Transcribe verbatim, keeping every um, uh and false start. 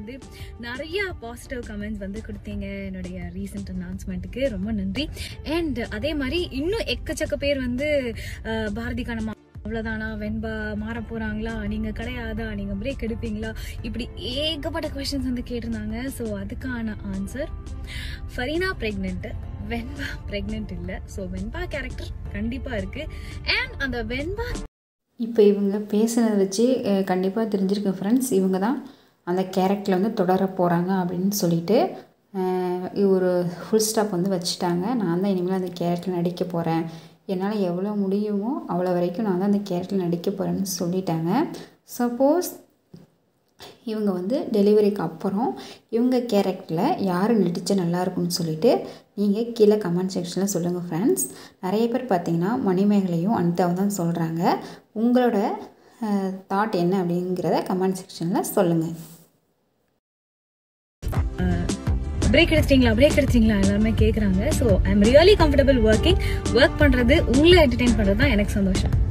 வந்து நிறைய positive comments வந்து கொடுத்தீங்க என்னுடைய ரீசெண்ட் அனௌன்ஸ்மெண்ட்டுக்கு. ரொம்ப நன்றி. அண்ட் அதே மாதிரி இன்னும் எக்கச்சக்க பேர் வந்து பாரதி கண்ணம்மா அவ்வளவுதானா, வெண்பா மாற போறாங்களா, நீங்க கிடையாதா, நீங்க பிரேக் எடுப்பீங்களா, இப்படி ஏகப்பட்ட கொஸ்டின்ஸ் வந்து கேட்டிருந்தாங்க. ஸோ அதுக்கான answer, Fareena pregnant, Venba pregnant இல்லை. ஸோ வெண்பா கேரக்டர் கண்டிப்பா இருக்கு. அண்ட் அந்த வெண்பா இப்போ இவங்க பேசுனதை வச்சு கண்டிப்பாக தெரிஞ்சிருக்கு ஃப்ரெண்ட்ஸ், இவங்க தான் அந்த கேரக்டரில் வந்து தொடர போகிறாங்க அப்படின்னு சொல்லிட்டு ஒரு ஃபுல் ஸ்டாப் வந்து வச்சுட்டாங்க. நான் தான் இனிமேல் அந்த கேரக்டரில் நடிக்க போகிறேன், என்னால் எவ்வளோ முடியுமோ அவ்வளோ வரைக்கும் நான் தான் அந்த கேரக்டரில் நடிக்க போகிறேன்னு சொல்லிட்டாங்க. சப்போஸ் இவங்க வந்து டெலிவரிக்கு அப்புறம் இவங்க கேரக்டரில் யார் நடித்தா நல்லாயிருக்கும்னு சொல்லிவிட்டு நீங்கள் கீழே கமெண்ட் செக்ஷனில் சொல்லுங்கள் ஃப்ரெண்ட்ஸ். நிறைய பேர் பார்த்தீங்கன்னா மணிமேகலையும் அனிதாவும் தான் சொல்கிறாங்க. உங்களோட தாட் என்ன அப்படிங்கிறத கமெண்ட் செக்ஷனில் சொல்லுங்கள். பிரேக் எடுத்தீங்களா பிரேக் எடுத்தீங்களா எல்லாருமே கேட்குறாங்க. So I am really comfortable working. Work பண்ணுறது, உங்களை என்டர்டெயின் பண்ணுறது தான் எனக்கு சந்தோஷம்.